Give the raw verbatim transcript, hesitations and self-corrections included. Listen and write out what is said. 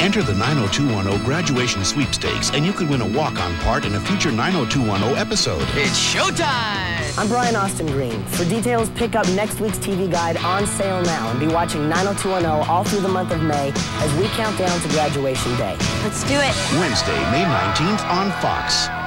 Enter the nine oh two one oh graduation sweepstakes, and you could win a walk-on part in a future nine oh two one oh episode. It's showtime! I'm Brian Austin Green. For details, pick up next week's T V guide on sale now and be watching nine oh two one oh all through the month of May as we count down to graduation day. Let's do it. Wednesday, May nineteenth on Fox.